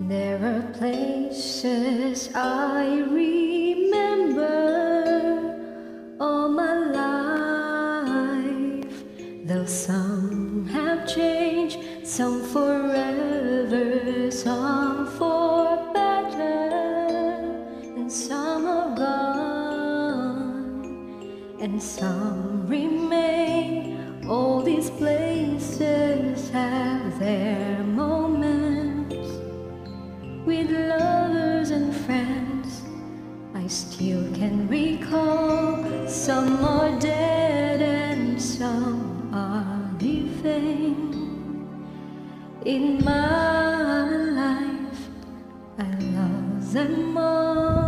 There are places I remember all my life, though some have changed, some forever, some for better, and some are gone, and some remain. All these places have their moments with lovers and friends. I still can recall. Some are dead and some are living. In my life, I love them all.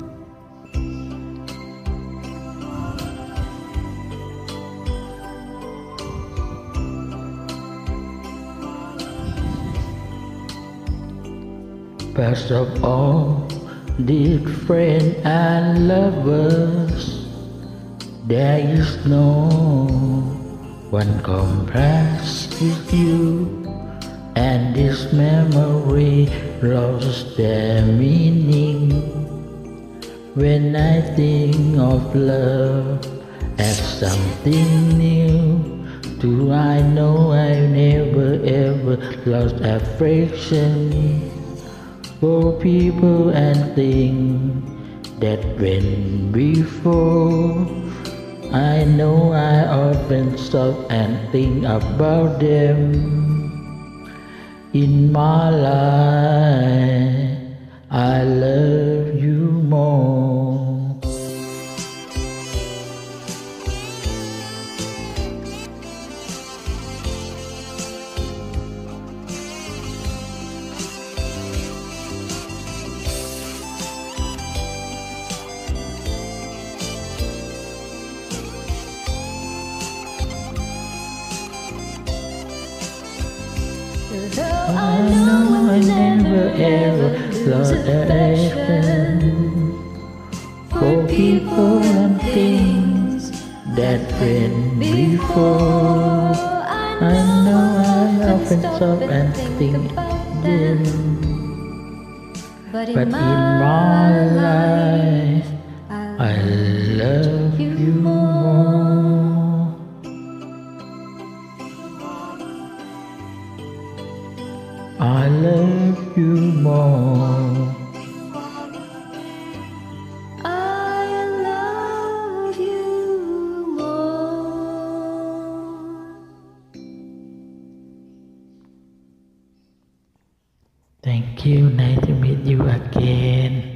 Best of all, dear friend and lovers, there is no one compares with you, and this memory lost their meaning. When I think of love as something new, do I know I never ever lost affection for people and things that went before. I know I often stop and think about them. In my life, I love you more. Though I know I never ever lost affection for people and things that went before. I know I often stop and think them, but in my life I love you more. I love you more. I love you more. Thank you. Nice to meet you again.